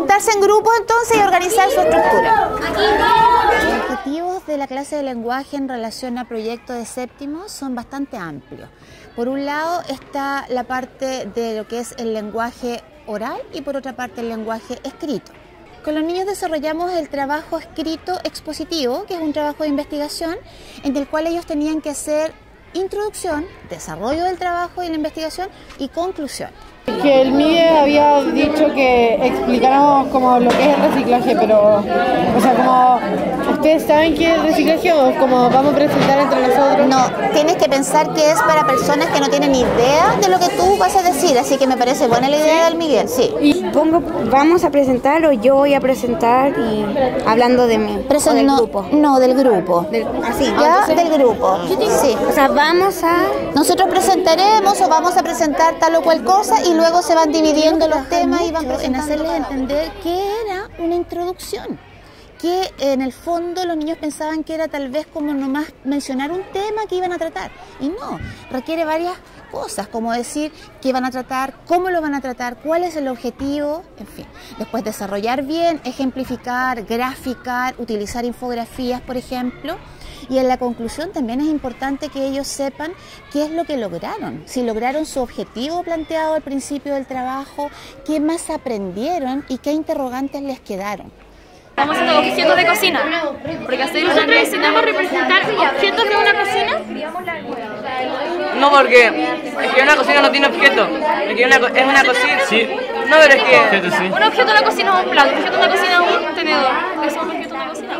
juntarse en grupos entonces y organizar su estructura. Los objetivos de la clase de lenguaje en relación a proyectos de séptimo son bastante amplios. Por un lado está la parte de lo que es el lenguaje oral y por otra parte el lenguaje escrito. Con los niños desarrollamos el trabajo escrito expositivo, que es un trabajo de investigación en el cual ellos tenían que hacer introducción, desarrollo del trabajo y la investigación y conclusión. Que el Miguel había dicho que explicáramos como lo que es el reciclaje, pero, o sea, como, ¿ustedes saben qué es el reciclaje o como vamos a presentar entre nosotros? No, tienes que pensar que es para personas que no tienen idea de lo que tú vas a decir, así que me parece buena la idea del Miguel, sí. Y vamos a presentar o yo voy a presentar y hablando de mí, o del grupo. No, del grupo. Así, ya, del grupo, sí. O sea, nosotros presentaremos o vamos a presentar tal o cual cosa y luego se van dividiendo los temas y van en hacerles entender qué era una introducción. Que en el fondo los niños pensaban que era tal vez como nomás mencionar un tema que iban a tratar. Y no, requiere varias cosas, como decir qué van a tratar, cómo lo van a tratar, cuál es el objetivo, en fin. Después desarrollar bien, ejemplificar, graficar, utilizar infografías, por ejemplo. Y en la conclusión también es importante que ellos sepan qué es lo que lograron, si lograron su objetivo planteado al principio del trabajo, qué más aprendieron y qué interrogantes les quedaron. Estamos haciendo objetos de cocina, porque así nosotros necesitamos representar objetos de una cocina. No, porque es que una cocina no tiene objeto, es que es una cocina. Sí. No, pero es que un objeto de la cocina es un plato, un objeto de la cocina es un tenedor. Eso es un objeto de la cocina.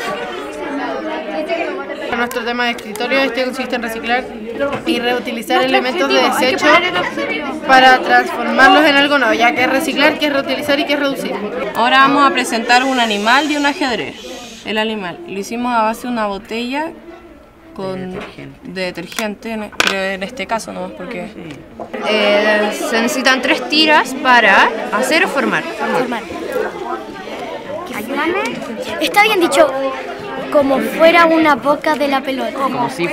Nuestro tema de escritorio consiste en reciclar y reutilizar elementos de desecho para transformarlos en algo nuevo, ya que es reciclar, que es reutilizar y que es reducir. Ahora vamos a presentar un animal y un ajedrez. El animal lo hicimos a base de una botella de detergente, creo en este caso nomás porque... se necesitan 3 tiras para hacer o formar. Ayúdame. Está bien dicho. Como fuera una boca de la pelota. Como si.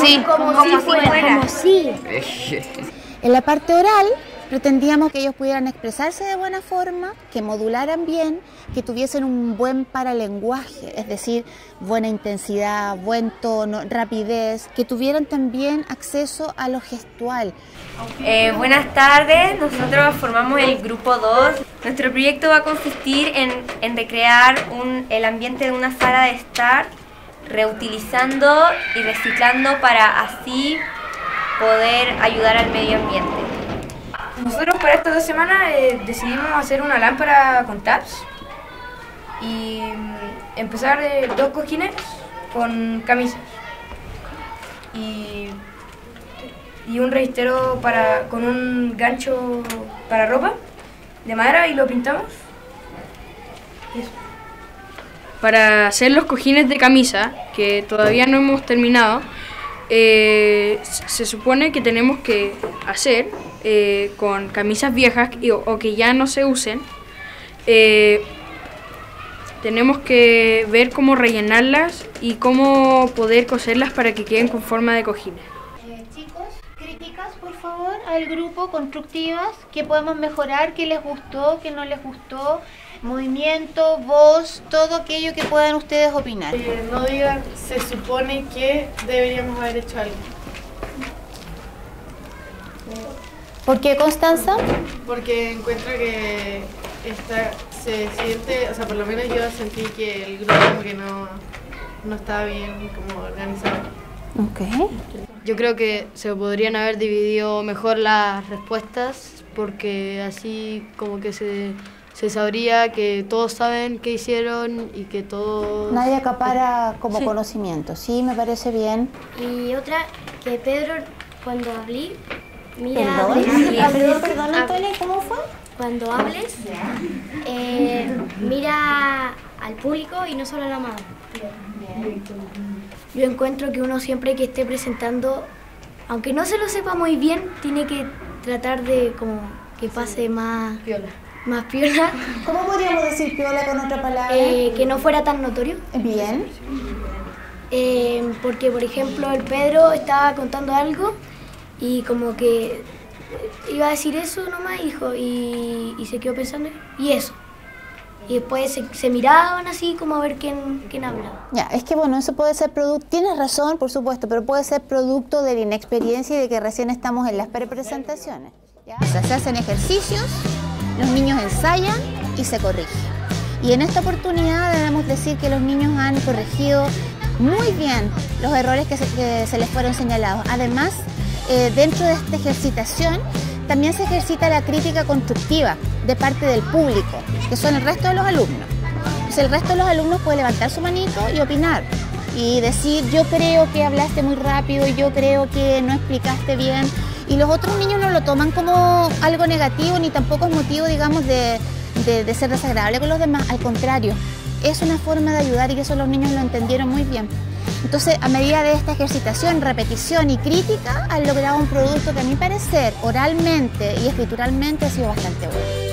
En la parte oral pretendíamos que ellos pudieran expresarse de buena forma, que modularan bien, que tuviesen un buen paralenguaje, es decir, buena intensidad, buen tono, rapidez, que tuvieran también acceso a lo gestual. Buenas tardes, nosotros formamos el grupo 2. Nuestro proyecto va a consistir en recrear el ambiente de una sala de estar, reutilizando y reciclando para así poder ayudar al medio ambiente. Nosotros para estas 2 semanas decidimos hacer una lámpara con tabs y empezar 2 cojines con camisas y un registero con un gancho para ropa de madera y lo pintamos. Eso. Para hacer los cojines de camisa, que todavía no hemos terminado, se supone que tenemos que hacer con camisas viejas o que ya no se usen, tenemos que ver cómo rellenarlas y cómo poder coserlas para que queden con forma de cojines. Chicos, críticas por favor al grupo, constructivas, qué podemos mejorar, qué les gustó, qué no les gustó, movimiento, voz, todo aquello que puedan ustedes opinar. No digan, se supone que deberíamos haber hecho algo. ¿Por qué, Constanza? Porque encuentro que se siente, o sea, por lo menos yo sentí que el grupo como que no estaba bien como organizado. Okay. Yo creo que se podrían haber dividido mejor las respuestas porque así como que se sabría que todos saben qué hicieron y que todos... Nadie acapara como conocimiento, sí, me parece bien. Y otra, que Pedro, cuando hablé, mira... Perdón, Antonio, ¿cómo fue? Cuando hables, mira al público y no solo a la mano. Yo encuentro que uno siempre que esté presentando, aunque no se lo sepa muy bien, tiene que tratar de como que pase más piola. ¿Cómo podríamos decir piola con otra palabra? Que no fuera tan notorio. Bien. Porque, por ejemplo, el Pedro estaba contando algo y como que iba a decir eso nomás, hijo, y se quedó pensando, y eso. y después se miraban así como a ver quién hablaba. Ya, es que bueno, eso puede ser producto, tienes razón por supuesto, pero puede ser producto de la inexperiencia y de que recién estamos en las prepresentaciones. ¿Ya? O sea, se hacen ejercicios, los niños ensayan y se corrigen. Y en esta oportunidad debemos decir que los niños han corregido muy bien los errores que se les fueron señalados. Además, dentro de esta ejercitación también se ejercita la crítica constructiva de parte del público, que son el resto de los alumnos. Entonces, el resto de los alumnos puede levantar su manito y opinar y decir, yo creo que hablaste muy rápido, yo creo que no explicaste bien, y los otros niños no lo toman como algo negativo ni tampoco es motivo, digamos, de ser desagradable con los demás. Al contrario, es una forma de ayudar y eso los niños lo entendieron muy bien. Entonces, a medida de esta ejercitación, repetición y crítica, han logrado un producto que a mi parecer, oralmente y escrituralmente, ha sido bastante bueno.